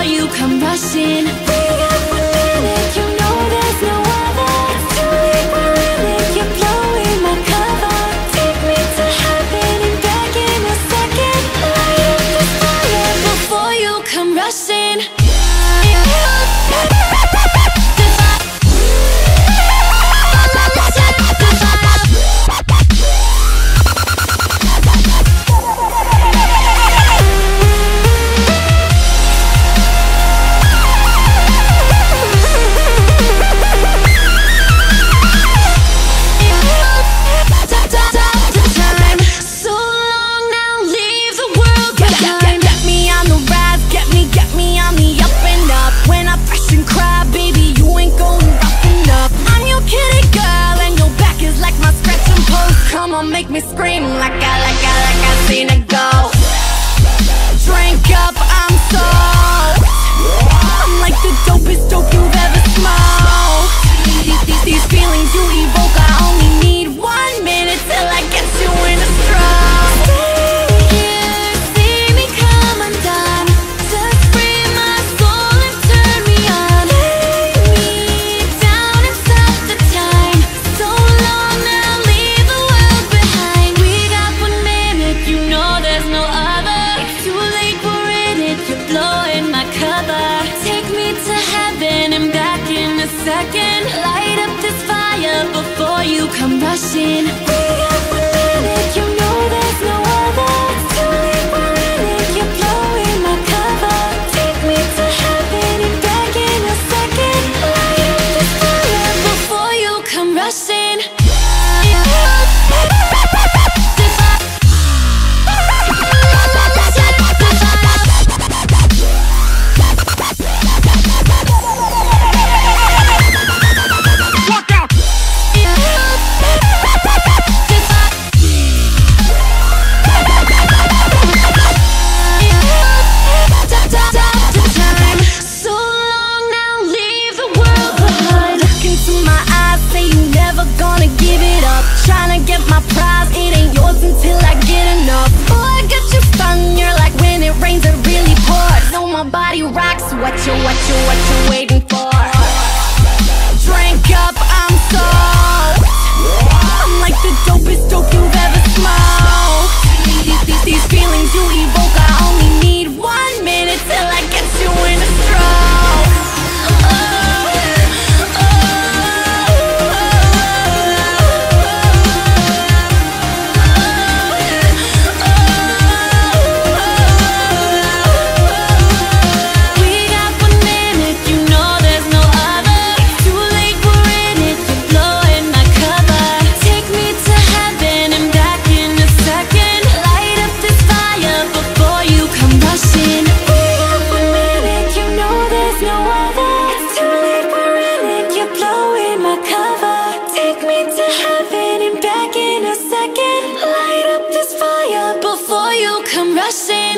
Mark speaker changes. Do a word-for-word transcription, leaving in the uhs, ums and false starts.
Speaker 1: before you come rushing. We got one minute, you know there's no other. It's too late, we're in it, you're blowing my cover. Take me to heaven and back in a second. Light up this fire before you come rushing. Make me scream like I, like I, like I seen it go. Drink up, I'm so I'm like the dopest dope you've ever smoked. These, these, these feelings you evoke, I only need one minute till I get you in a stroke. Stay here, see me come undone. Just free my soul and turn me on. Lay me down and stop the time. So long now, leave the world behind. We got one minute, you know there's no other. It's too late, we're in it, you're blowing my cover. Take me to heaven and back in a second. Light up this fire before you come rushing. We got one minute, you know there's no other. It's too late, we're in it, you're blowing my cover. Take me to heaven and back in a second. Light up this fire before you come rushing. Until I get enough. Oh, I got you stung, you're like when it rains it really pours. Know my body rocks, what you, what you, what you waiting for? Drink up, I'm so I'm like the dopest dope you've ever smoked. These, these, these feelings you evoke, I only need one minute till I get you in a stroke. Before you come rushing.